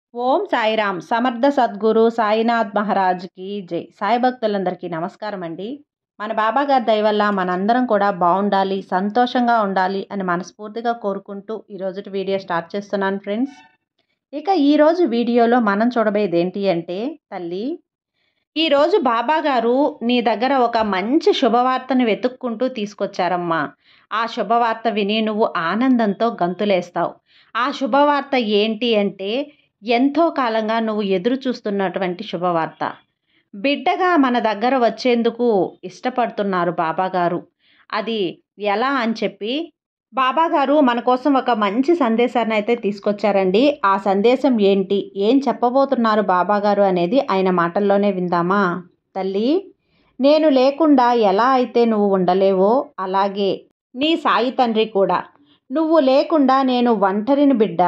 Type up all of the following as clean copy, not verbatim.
ఓం సాయిరామ్. సమర్థ సద్గురు సాయినాథ్ మహారాజ్కి జై. సాయి భక్తులందరికీ నమస్కారం అండి. మన బాబా గారి దయ వల్ల మనందరం కూడా బాగుండాలి, సంతోషంగా ఉండాలి అని మనస్ఫూర్తిగా కోరుకుంటూ ఈరోజు వీడియో స్టార్ట్ చేస్తున్నాను ఫ్రెండ్స్. ఇక ఈరోజు వీడియోలో మనం చూడబోయేది ఏంటి అంటే, తల్లి, ఈరోజు బాబా గారు నీ దగ్గర ఒక మంచి శుభవార్తను వెతుక్కుంటూ తీసుకొచ్చారమ్మా. ఆ శుభవార్త విని నువ్వు ఆనందంతో గంతులేస్తావు. ఆ శుభవార్త ఏంటి అంటే, ఎంతో కాలంగా నువ్వు ఎదురు చూస్తున్నటువంటి శుభవార్త. బిడ్డగా మన దగ్గర వచ్చేందుకు ఇష్టపడుతున్నారు బాబాగారు. అది ఎలా అని చెప్పి బాబాగారు మన కోసం ఒక మంచి సందేశాన్ని అయితే తీసుకొచ్చారండి. ఆ సందేశం ఏంటి, ఏం చెప్పబోతున్నారు బాబాగారు అనేది ఆయన మాటల్లోనే విందామా. తల్లి, నేను లేకుండా ఎలా అయితే నువ్వు ఉండలేవో అలాగే నీ సాయి తండ్రి కూడా. నువ్వు లేకుండా నేను ఒంటరిని బిడ్డ.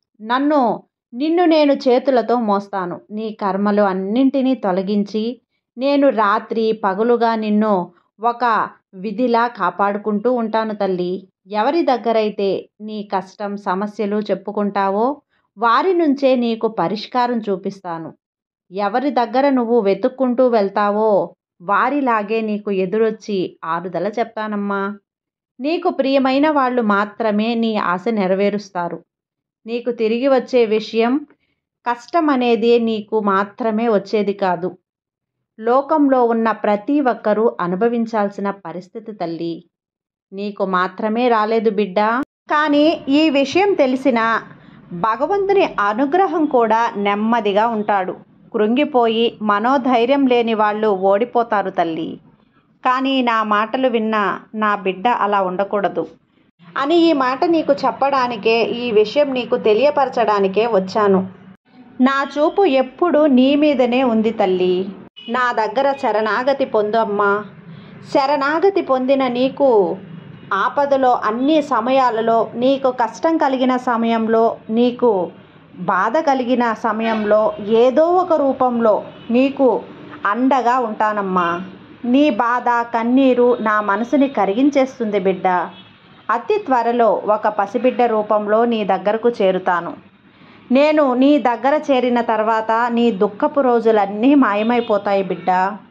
నిన్ను నేను చేతులతో మోస్తాను. నీ కర్మలు అన్నింటినీ తొలగించి నేను రాత్రి పగలుగా నిన్ను ఒక విధిలా కాపాడుకుంటూ ఉంటాను తల్లి. ఎవరి దగ్గరైతే నీ కష్టం సమస్యలు చెప్పుకుంటావో వారి నుంచే నీకు పరిష్కారం చూపిస్తాను. ఎవరి దగ్గర నువ్వు వెతుక్కుంటూ వెళ్తావో వారిలాగే నీకు ఎదురొచ్చి ఆరుదల చెప్తానమ్మా. నీకు ప్రియమైన వాళ్ళు మాత్రమే నీ ఆశ నెరవేరుస్తారు. నీకు తిరిగి వచ్చే విషయం కష్టం అనేది నీకు మాత్రమే వచ్చేది కాదు. లోకంలో ఉన్న ప్రతి ఒక్కరూ అనుభవించాల్సిన పరిస్థితి తల్లి. నీకు మాత్రమే రాలేదు బిడ్డ. కానీ ఈ విషయం తెలిసిన భగవంతుని అనుగ్రహం కూడా నెమ్మదిగా ఉంటాడు. కృంగిపోయి మనోధైర్యం లేని వాళ్ళు ఓడిపోతారు తల్లి. కానీ నా మాటలు విన్న నా బిడ్డ అలా ఉండకూడదు అని ఈ మాట నీకు చెప్పడానికే, ఈ విషయం నీకు తెలియపరచడానికే వచ్చాను. నా చూపు ఎప్పుడు నీ మీదనే ఉంది తల్లి. నా దగ్గర శరణాగతి పొందు అమ్మా. శరణాగతి పొందిన నీకు ఆపదలో అన్ని సమయాలలో, నీకు కష్టం కలిగిన సమయంలో, నీకు బాధ కలిగిన సమయంలో ఏదో ఒక రూపంలో నీకు అండగా ఉంటానమ్మా. నీ బాధ కన్నీరు నా మనసుని కరిగించేస్తుంది బిడ్డ. అతి త్వరలో ఒక పసిబిడ్డ రూపంలో నీ దగ్గరకు చేరుతాను. నేను నీ దగ్గర చేరిన తర్వాత నీ దుఃఖపు రోజులన్నీ మాయమైపోతాయి బిడ్డ.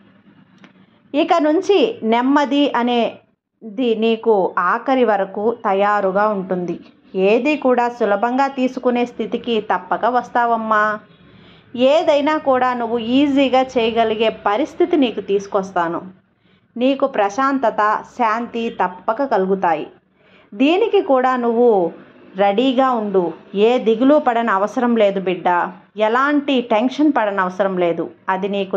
ఇక నుంచి నెమ్మది అనేది నీకు ఆఖరి వరకు తయారుగా ఉంటుంది. ఏది కూడా సులభంగా తీసుకునే స్థితికి తప్పక వస్తావమ్మా. ఏదైనా కూడా నువ్వు ఈజీగా చేయగలిగే పరిస్థితి నీకు తీసుకొస్తాను. నీకు ప్రశాంతత, శాంతి తప్పక కలుగుతాయి. దీనికి కూడా నువ్వు రెడీగా ఉండు. ఏ దిగులు పడని అవసరం లేదు బిడ్డ. ఎలాంటి టెన్షన్ పడని అవసరం లేదు. అది నీకు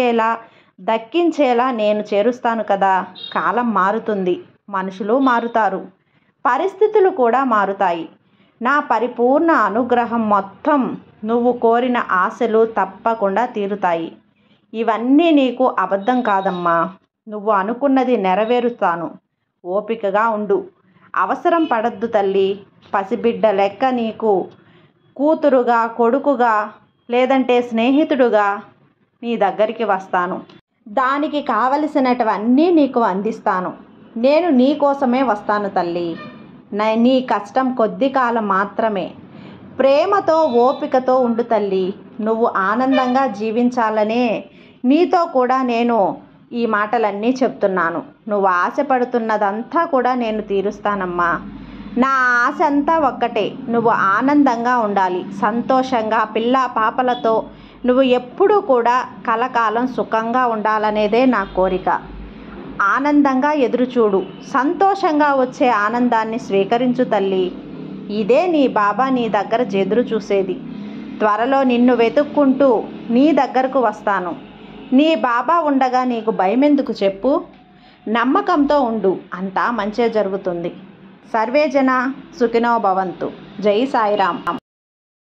దక్కించేలా నేను చేరుస్తాను కదా. కాలం మారుతుంది, మనుషులు మారుతారు, పరిస్థితులు కూడా మారుతాయి. నా పరిపూర్ణ అనుగ్రహం మొత్తం నువ్వు కోరిన ఆశలు తప్పకుండా తీరుతాయి. ఇవన్నీ నీకు అబద్ధం కాదమ్మా. నువ్వు అనుకున్నది నెరవేరుస్తాను. ఓపికగా ఉండు. అవసరం పడద్దు తల్లి. పసిబిడ్డ లెక్క నీకు కూతురుగా, కొడుకుగా, లేదంటే స్నేహితుడుగా నీ దగ్గరికి వస్తాను. దానికి కావలసినటువన్నీ నీకు అందిస్తాను. నేను నీ కోసమే వస్తాను తల్లి. నీ కష్టం కొద్ది కాలం మాత్రమే. ప్రేమతో ఓపికతో ఉండు తల్లి. నువ్వు ఆనందంగా జీవించాలనే నీతో కూడా నేను ఈ మాటలన్నీ చెప్తున్నాను. నువ్వు ఆశపడుతున్నదంతా కూడా నేను తీరుస్తానమ్మా. నా ఆశ అంతా ఒక్కటే, నువ్వు ఆనందంగా ఉండాలి, సంతోషంగా పిల్ల పాపలతో నువ్వు ఎప్పుడూ కూడా కలకాలం సుఖంగా ఉండాలనేదే నా కోరిక. ఆనందంగా ఎదురుచూడు. సంతోషంగా వచ్చే ఆనందాన్ని స్వీకరించు తల్లి. ఇదే నీ బాబా నీ దగ్గర ఎదురు చూసేది. త్వరలో నిన్ను వెతుక్కుంటూ నీ దగ్గరకు వస్తాను. నీ బాబా ఉండగా నీకు భయమెందుకు చెప్పు. నమ్మకంతో ఉండు, అంతా మంచే జరుగుతుంది. సర్వే జన సుఖినో భవంతు. జై సాయిరామ్.